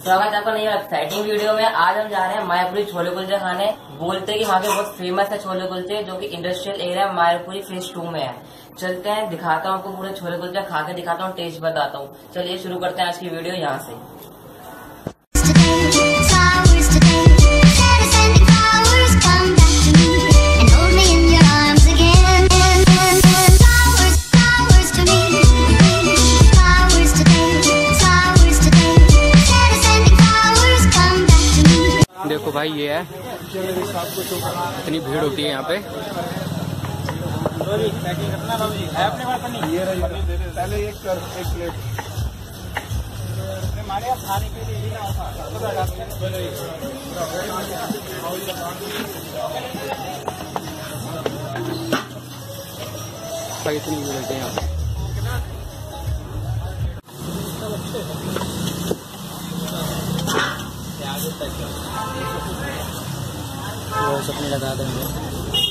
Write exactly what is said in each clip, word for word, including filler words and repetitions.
स्वागत है आपका नई एक्साइटिंग वीडियो में। आज हम जा रहे हैं मायापुरी छोले कुलचे खाने। बोलते हैं कि वहाँ के बहुत फेमस है छोले कुलचे, जो कि industrial area Mayapuri phase two में है। चलते हैं, दिखाता हूँ आपको पूरे छोले कुलचे खा के दिखाता हूँ, टेस्ट बताता हूँ। चलिए शुरू करते हैं आज की वीडियो यहाँ से। देखो भाई, ये है, इतनी भीड़ होती है यहाँ पे। पहले एक कर एक प्लेट भाई इतनी भीड़ होती है यहाँ पे। वो सपने लगा देंगे।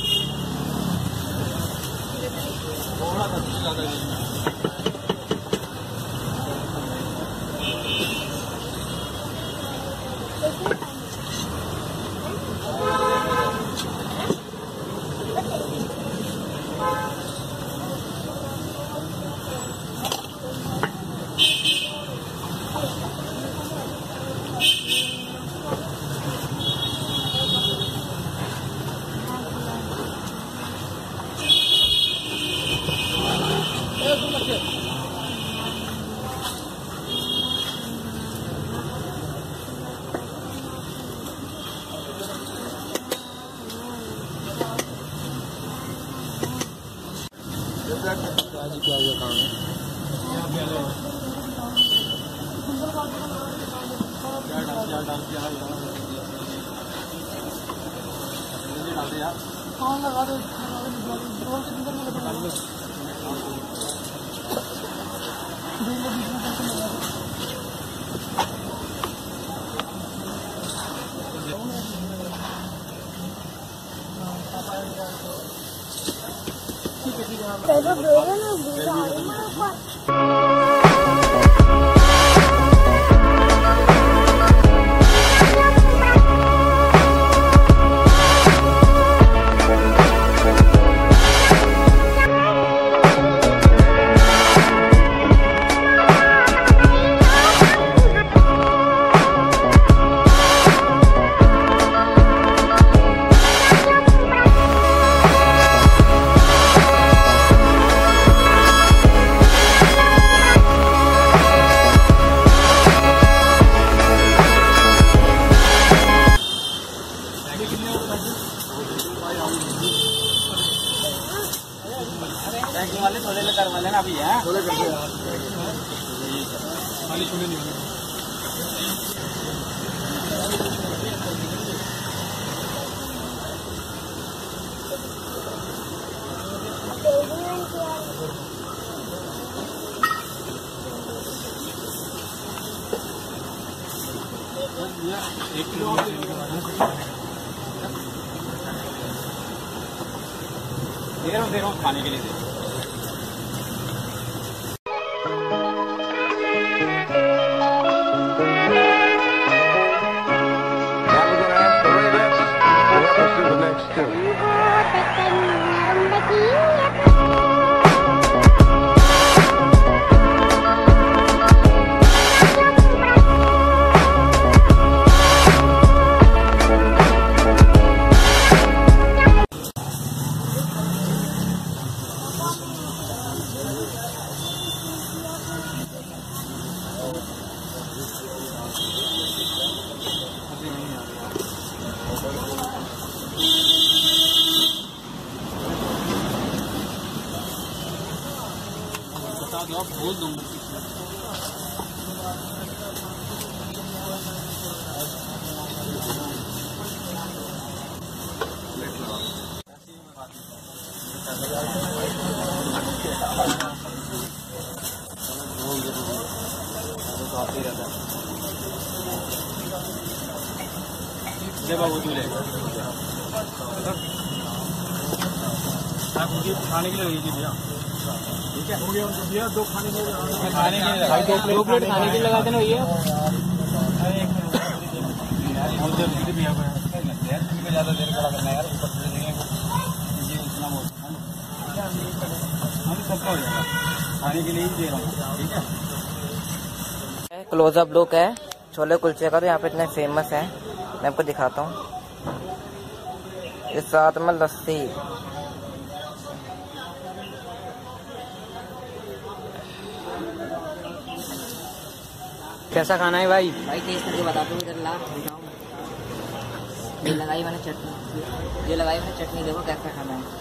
आज क्या ये काम है? Pero luego nos dice वाले छोले ले करवा लेना अभी है। छोले करते हैं खाली छोले नहीं होने। एक किलो दे रहा हूँ दे रहा हूँ खाने के लिए दे। बता दो, आप बोल दूंगा। बाबू दूल्हे खाने के लिए लीजिए भैया। ठीक है, हो गया भैया। दो खाने के लिए खाने के लिए दो प्लेट खाने के लिए लगा देना भैया। बहुत देर भी भी ज्यादा देर खड़ा करना यार, ऊपर से नहीं है ये इतना बहुत हम सबका हो जाएगा, खाने के लिए ही दे रहा हूँ। ठीक है, क्लोजअप लुक है छोले कुलचे का, तो यहाँ पे इतने फेमस है, मैं आपको दिखाता हूँ। इस साथ में लस्सी, कैसा खाना है भाई? भाई टेस्ट करके बता दो। इधर ला ये लगाई मैंने चटनी, ये लगाई मैंने चटनी, देखो कैसा खाना है।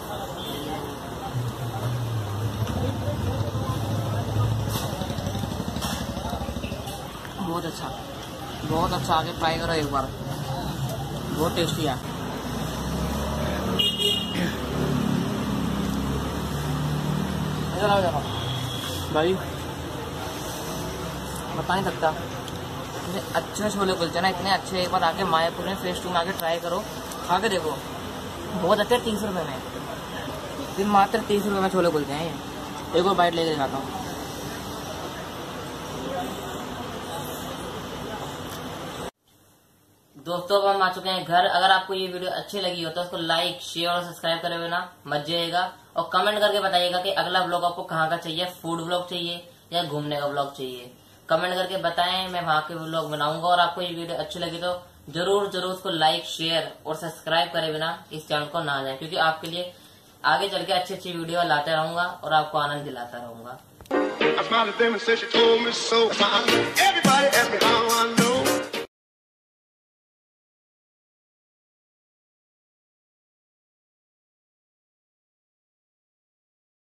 बहुत अच्छा, बहुत अच्छा, आगे ट्राई करो एक बार, बहुत टेस्टी है। भाई बता नहीं सकता, इतने अच्छे छोले कुलचे ना, इतने अच्छे। एक बार आके मायापुर में फेस टू में आके ट्राई करो, खा के देखो, बहुत अच्छे। तीस रुपए में, फिर मात्र तीस रुपए में छोले कुलचे हैं ये। एक और बाइट लेके दिखाता हूँ। दोस्तों अब हम आ चुके हैं घर। अगर आपको ये वीडियो अच्छी लगी हो तो उसको लाइक, शेयर और सब्सक्राइब करे बिना मत जाइएगा, और कमेंट करके बताइएगा कि अगला ब्लॉग आपको कहाँ का चाहिए, फूड ब्लॉग चाहिए या घूमने का ब्लॉग चाहिए। कमेंट करके बताएं, मैं वहाँ के ब्लॉग बनाऊंगा। और आपको ये वीडियो अच्छी लगी तो जरूर जरूर उसको लाइक, शेयर और सब्सक्राइब करे बिना इस चैनल को ना जाए, क्योंकि आपके लिए आगे चल के अच्छी अच्छी वीडियो लाते रहूंगा और आपको आनंद दिलाता रहूंगा।